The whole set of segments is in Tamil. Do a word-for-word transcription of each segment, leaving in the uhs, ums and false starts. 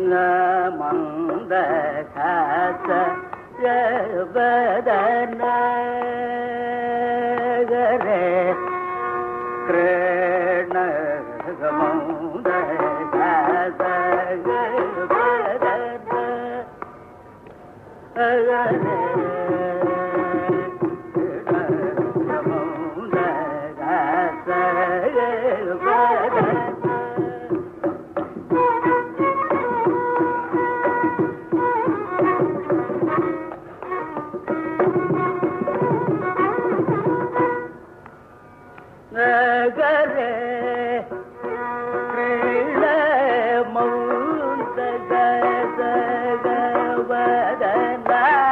மந்த காச பதனகரே கிருஷ்ண மந்த காச பதனகரே நகரே கிருஷ்ண மௌந்த கதகவதன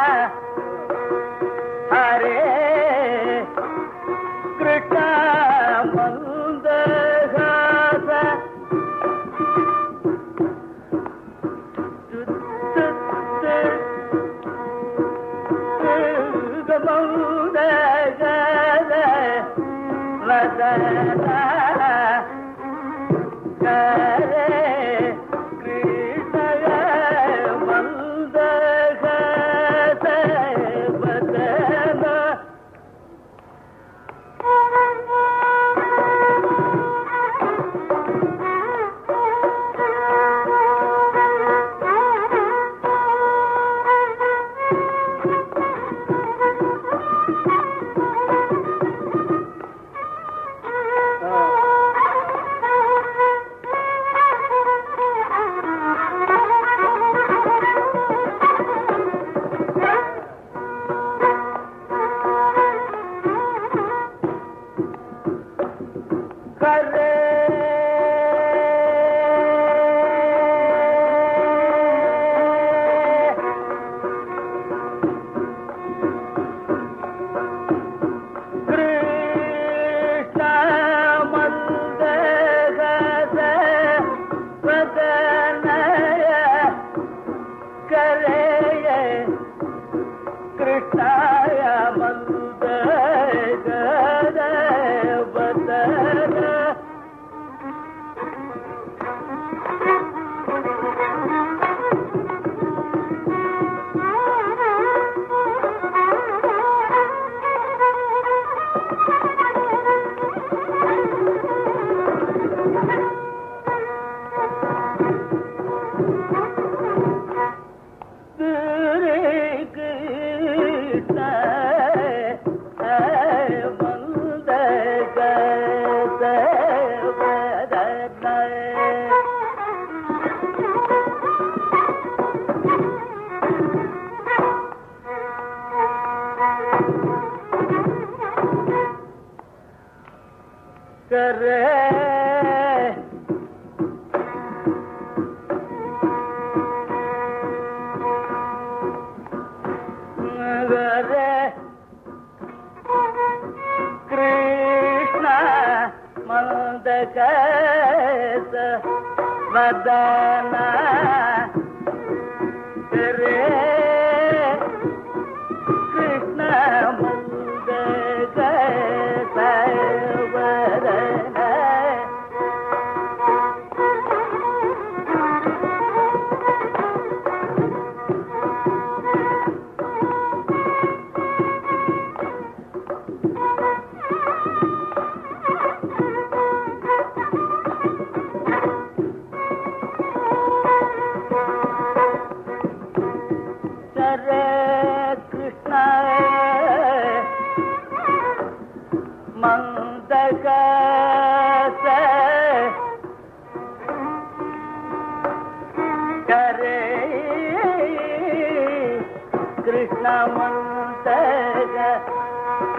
ஹரே கிருஷ்ண மௌந்த கத மௌந்த கத வதன கரே கிருஷ்ண மந்த கத வதன கரே கிருஷ்ண மந்த கத வதனய கரே கிருஷ்ணாய மந்த கத வதன கரே கரே கிருஷ்ண மந்த கத வதன கரே கிருஷ்ண மந்த கத வதன மந்த கத கரே கிருஷ்ண மந்த கத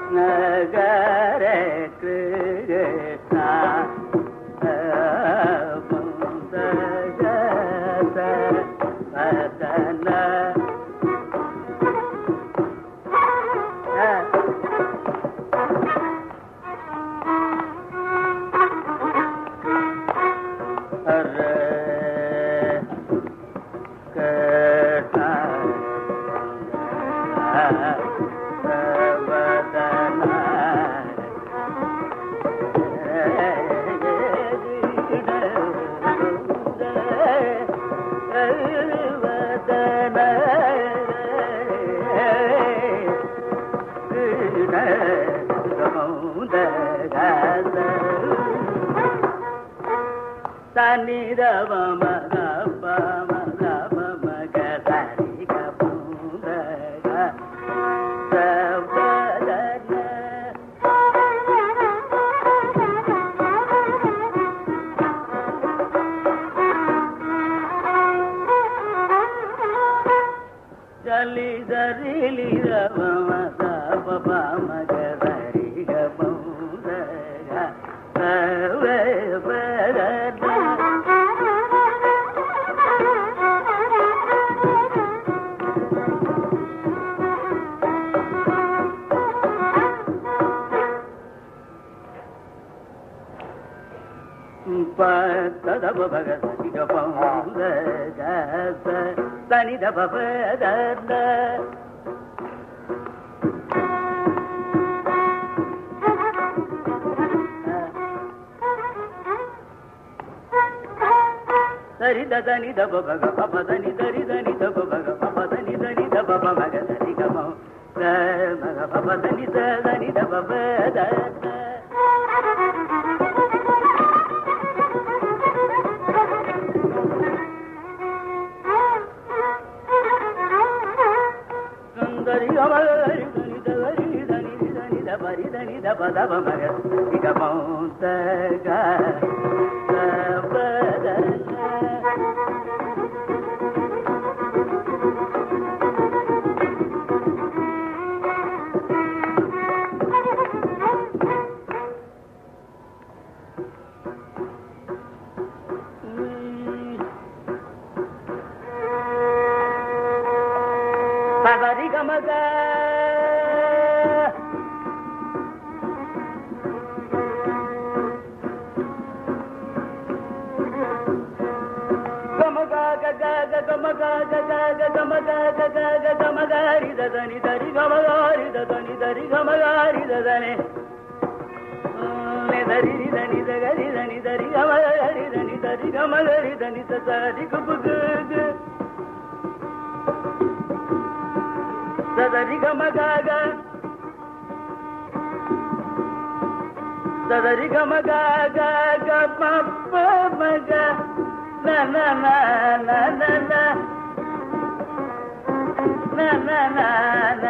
நகர கிருஷ்ணா நிதவ மக பமக பமக சரி கபுந்தக சவதன ஜலி சரி நிதவ மக பமக சரி கபுந்தக சவதன ததப பகதி கபௌத ஜத தனி தப பதத சரி தனி தப பக பதனி தரி தனி தப பக பதனி தனி தப பக சரி கமௌ த மக பதனி தனி தப பதத சுந்தரி கமலரி தனி தரி தனி தனி தபரி தனி தப தப மக கமௌ த க சரி கமக கமக கக கமக கக கமக கக கமகாரி தனி தரி கமகாரி தனி தரி கமகாரி தனி தரி தனி தரி தனி தரி கமகாரி தனி தரி கமகாரி தனி தரி குபுகு சதரி கமகாக சதரி கமகாக கமப்ப மக நன நன நன நன நன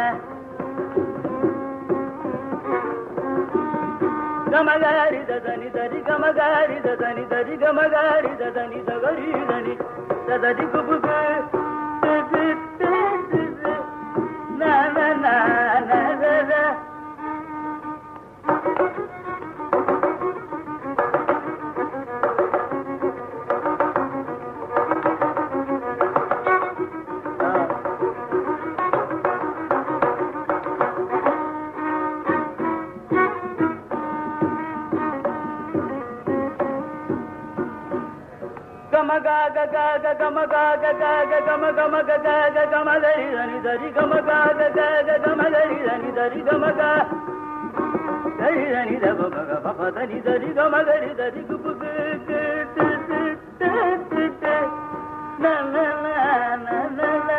கமகாரி தனி தரி கமகாரி தனி தரி கமகாரி தனி தகரி தனி சதரி குபுகு na na na na na na gama ga ga ga ga gama ga ga ga ga gama gama ga ga ga gama dari dari dari gama ga ga ga ga gama dari dari dari gama ga dari dari da ba ga ba ba dari dari gama dari dari gu gu gu gu na na na na na na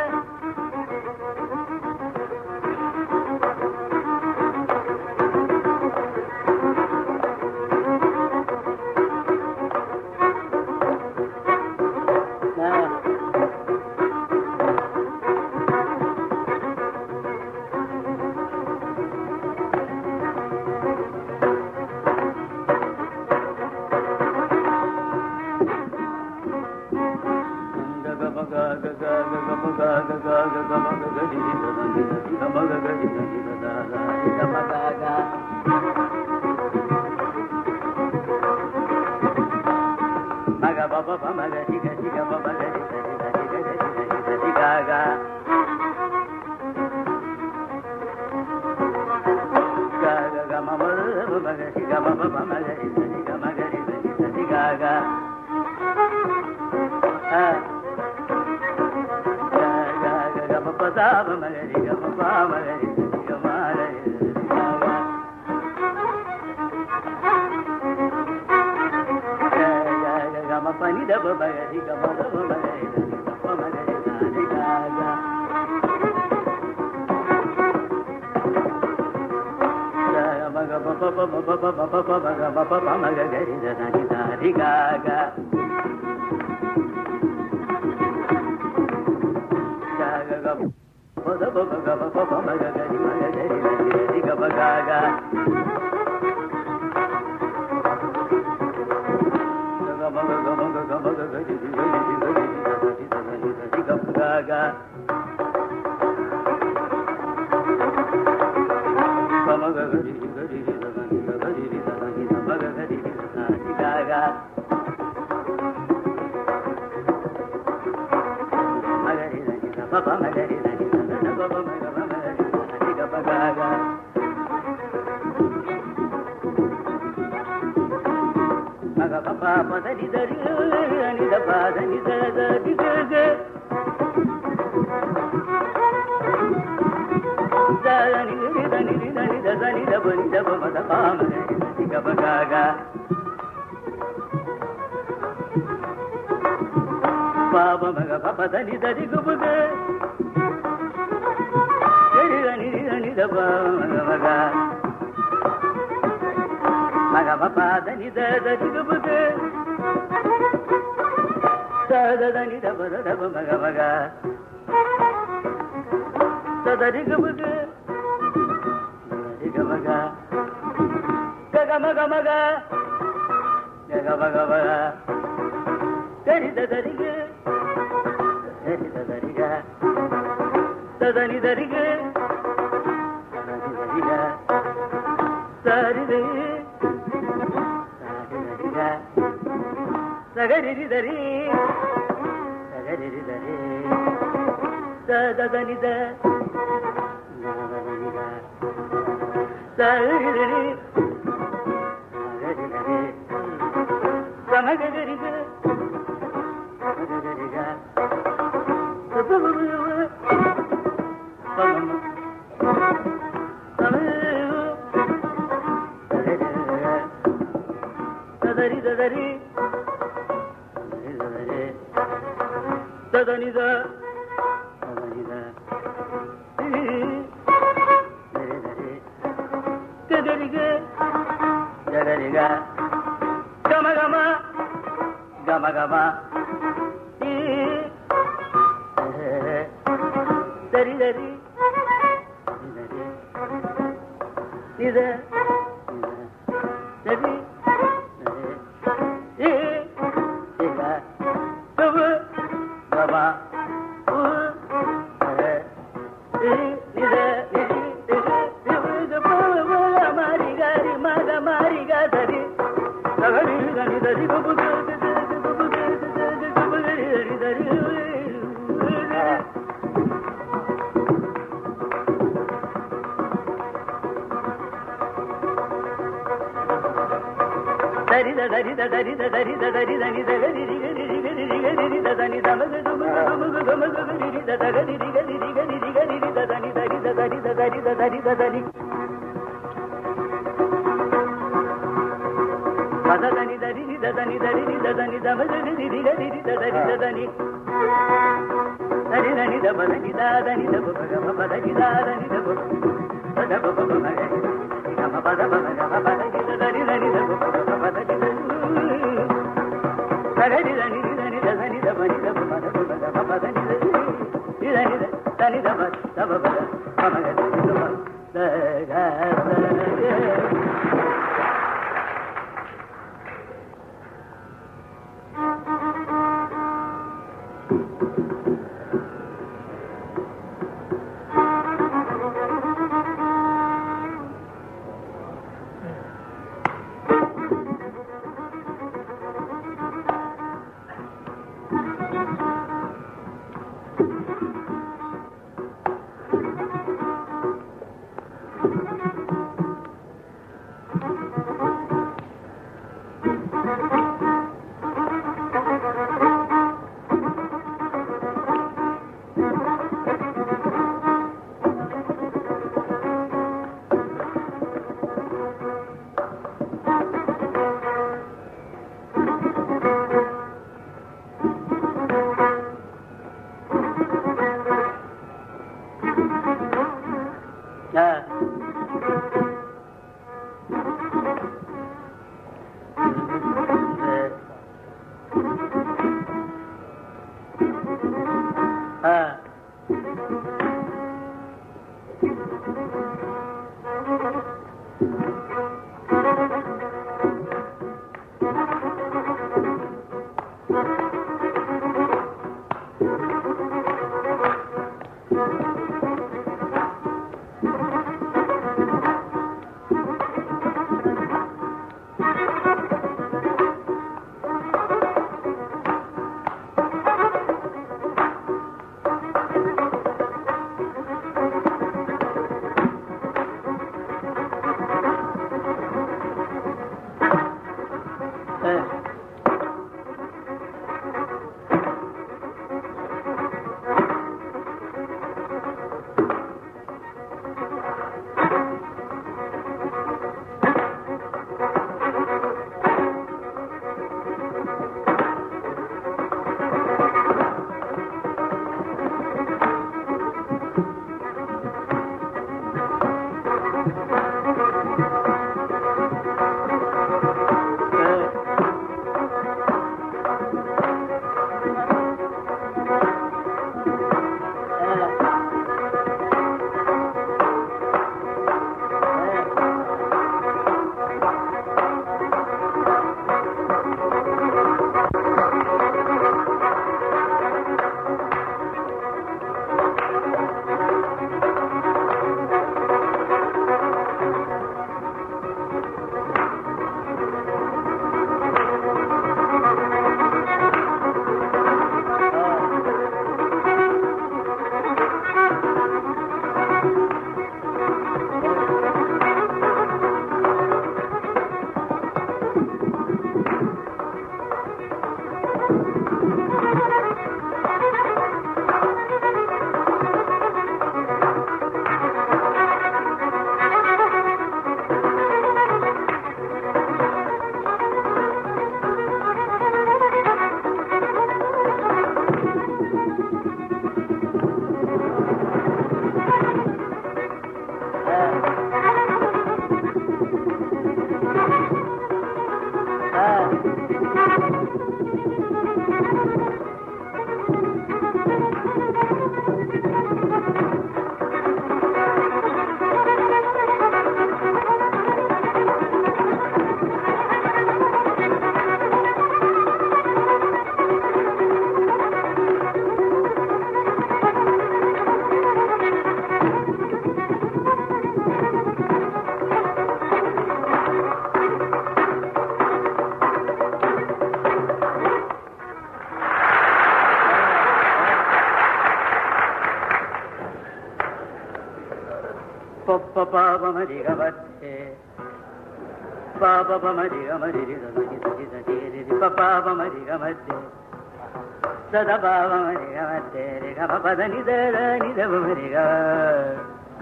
Papa Papa Marigavate Papa Marigavate Papa Marigavate Sada Baba Marigavate Papa Nida Nida Mariga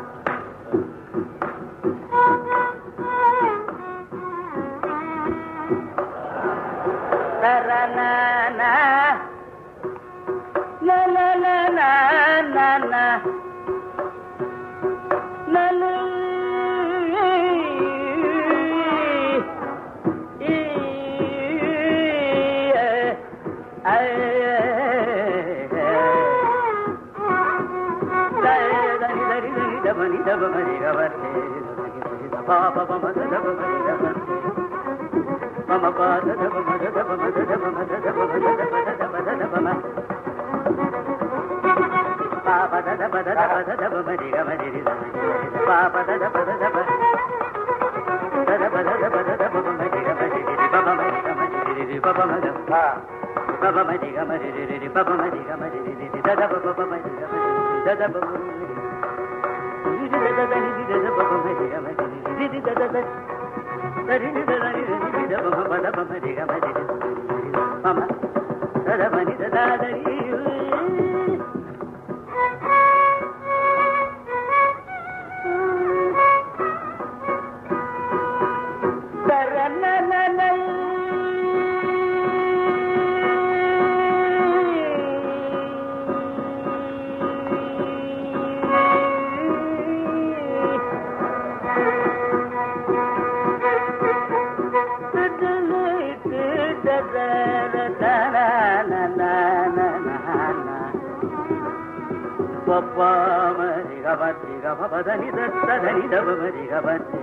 Tarana na na na na na na na Papa da da ba da da ba da da ba ma di ga ma di di da Papa da da ba da da ba da da ba da da ba da da ba ma di ga ma di di Papa ma di ga ma di di Papa ma da Papa ma di ga ma di di Papa ma di ga ma di di da da ba Papa ma di ga ma di da da ba di di da da di di da Papa ma di ga ma di di da da da da di di da da di di da Papa da Papa ma di ga ma di di Mama da da ma di da da da di Papa Marigavate Papa Dani Dani Dava Marigavate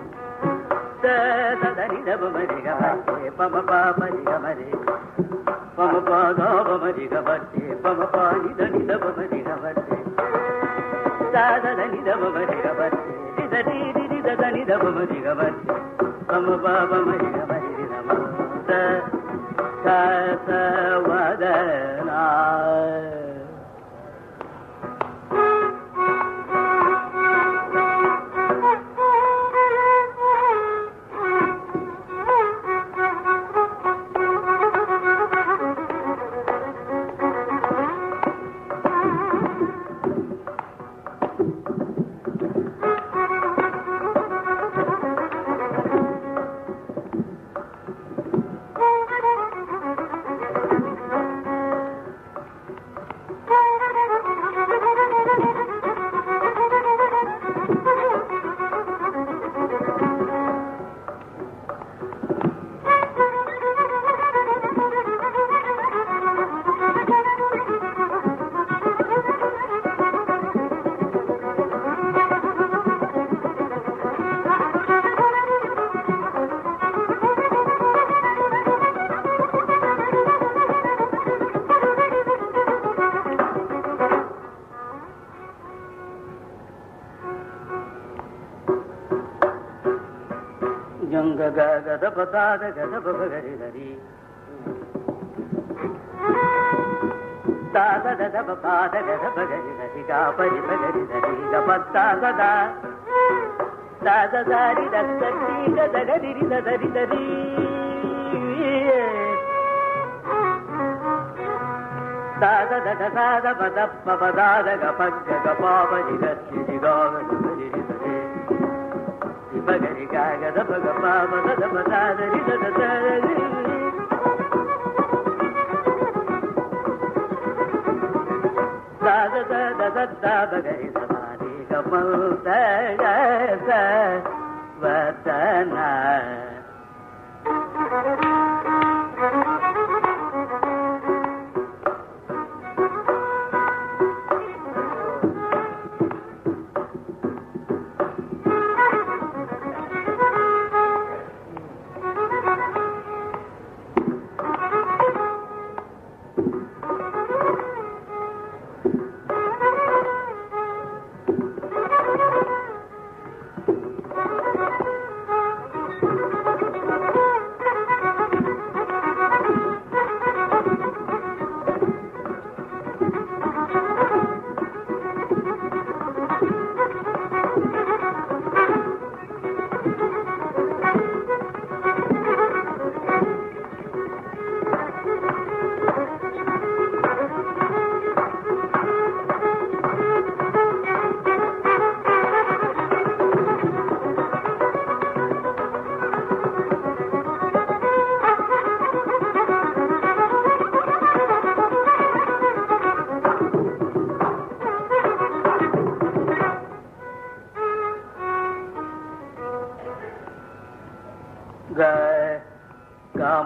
Dani Dava Marigavate Papa Papa Marigavate Papa Dava Marigavate Papa Pani Dani Dava Marigavate Dada Dani Dava Marigavate Dida Didi Dida Dani Dava Marigavate Papa Papa Marigavate Namaste Tata Vadana Gada da pada da gada baba gari gari da da da da baba da gada baba gari gari ga pari gari gari ga patta da da da da da ri da da ri da da ri ri da da ri da ri da da da da da da ba da ba ba da da ga pa ga pa ba ri da ri ga ga ri ri da ri Bagari gaga da baga pa ma da da ma da da ri da da da ri da da da da da da bagari da ma ri ga ma da da da va da na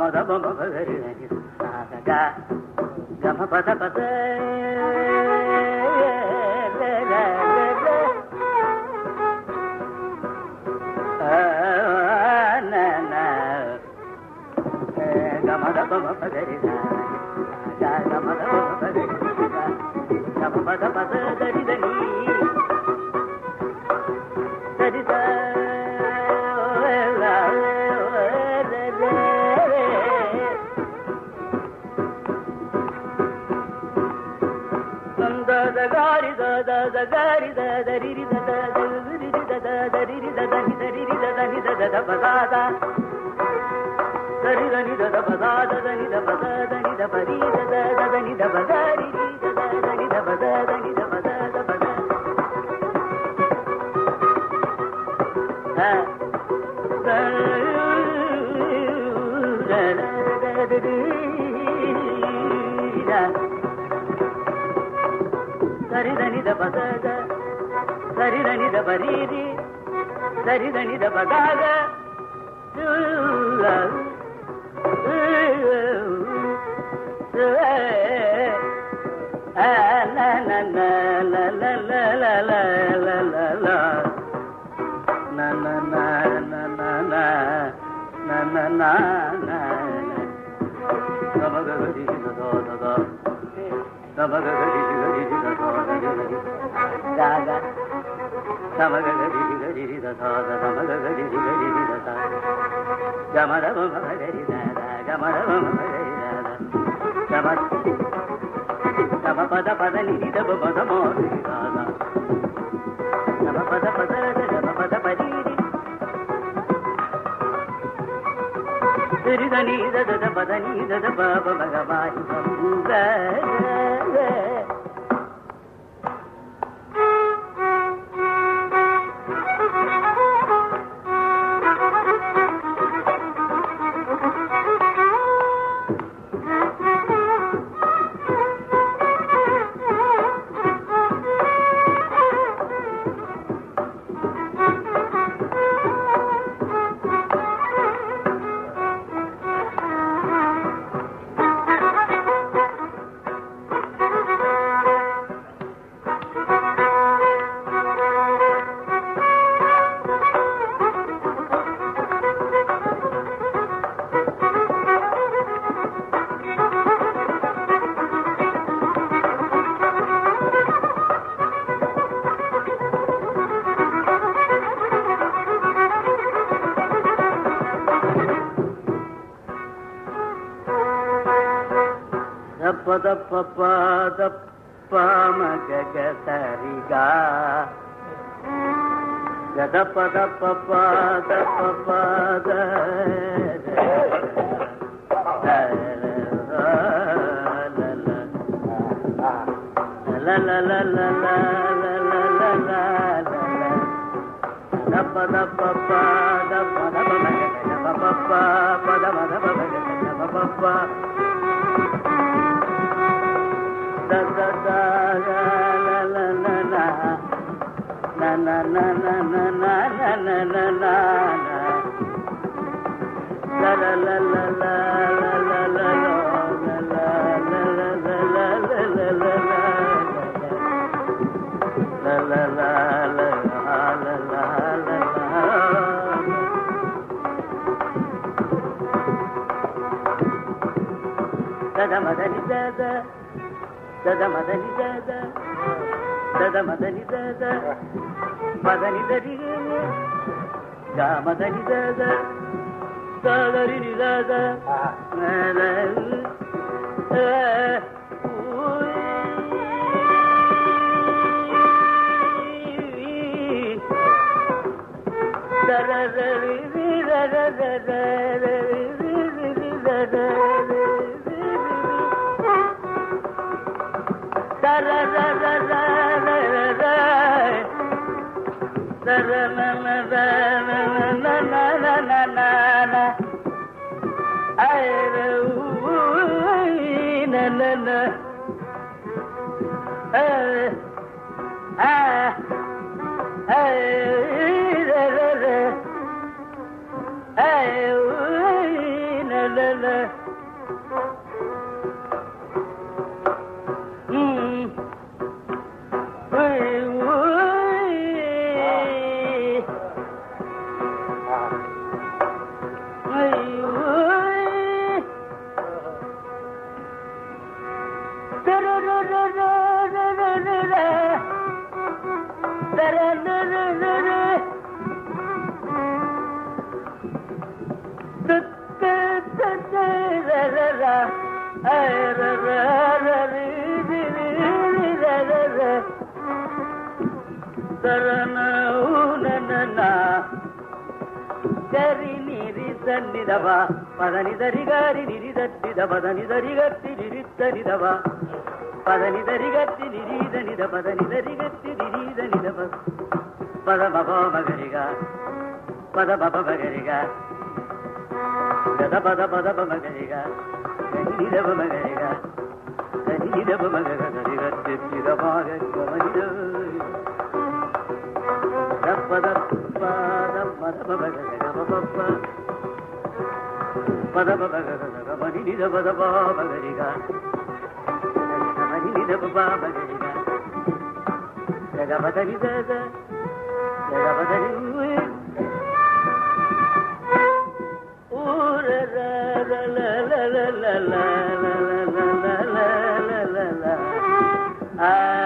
மத பம பகரி கா கம பத பத கமத பம பகரி கா கமத பம பகரி கம பத பத தரி தனி தரி த gari da da da gari da da ri ri da da da ri ri da da da ri ri da da ni da ri ri da da ni da da da ba da da da ri da ni da da ba da da da ni da ba da da ni da ba ri da da da da ni da ba da ri ri da da da ni da ba da da ni da ba da da ba da ha da da da da ri da sari dani da badaga sari dani da baridi sari dani da badaga la la la la la la la la la la la na na na na na na na na na na na ba ga ri da da da Samaga gari gari da da da da Samaga gari gari da da da Samaga gari gari da da Gamara bama gari da da Gamara bama gari da da Gama Gama pada pada ni da bama da mo da da Gama pada pada da gama pada padi Ri da ni da da pada ni da da ba ba ga ba da pada papa da pama ga ga sari ga ga da pada papa da papa da la la la la la la la la la da pada papa da pada papa da papa pada pada papa da papa da da da la la la la la na na na na na na na na na la la la la la la la la la la la da madani da da da madani da da da madani da da madani da ri ga madani da da da da ri da da na na eh da da da ri da da da da da da la la la la la la la la la la la la la la la ay na na na ay ah ay la la la ay na la la Gari niri sannidava padani dari gari niri dattida padani dari gatti niri sannidava padani dari gatti niri danida padani dari gatti niri danida pada baba magariga pada baba magariga gada pada pada baba magariga gani dava magariga gani dava magariga dari gatti niri dava gani pada pada pada magariga pada baba gada bani nida pada baba magariga bani nida baba magariga jaga pada nida jaga pada nida ura la la la la la la la la la la la la